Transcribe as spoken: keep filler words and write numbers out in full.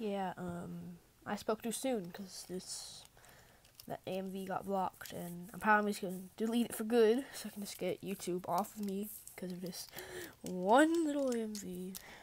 Yeah, um, I spoke too soon because this that A M V got blocked, and I'm probably just gonna delete it for good, so I can just get YouTube off of me because of this one little A M V.